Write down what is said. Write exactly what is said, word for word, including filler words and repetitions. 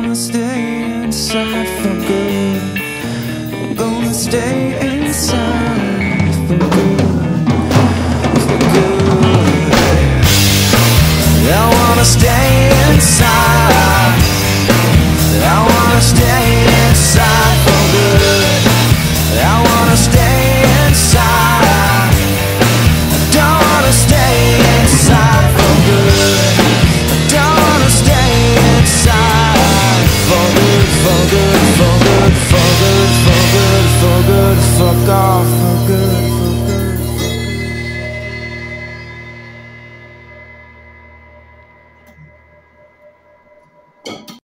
gonna stay inside for good. I'm gonna stay inside for good, for good. I wanna stay inside. I wanna stay inside for good. I wanna stay inside. I don't wanna stay inside for good. I don't wanna stay inside for good, for good.